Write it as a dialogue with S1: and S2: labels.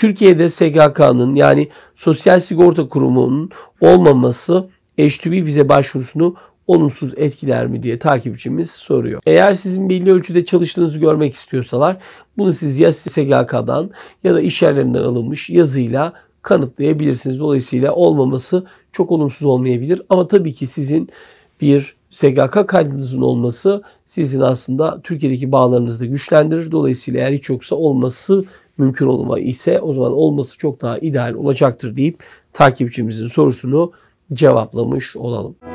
S1: Türkiye'de SGK'nın yani Sosyal Sigorta Kurumu'nun olmaması H-2B vize başvurusunu olumsuz etkiler mi diye takipçimiz soruyor. Eğer sizin belli ölçüde çalıştığınızı görmek istiyorsalar bunu siz ya SGK'dan ya da iş yerlerinden alınmış yazıyla kanıtlayabilirsiniz. Dolayısıyla olmaması çok olumsuz olmayabilir. Ama tabii ki sizin bir SGK kaydınızın olması sizin aslında Türkiye'deki bağlarınızı da güçlendirir. Dolayısıyla eğer hiç yoksa olması mümkün olma ise o zaman olması çok daha ideal olacaktır deyip takipçimizin sorusunu cevaplamış olalım.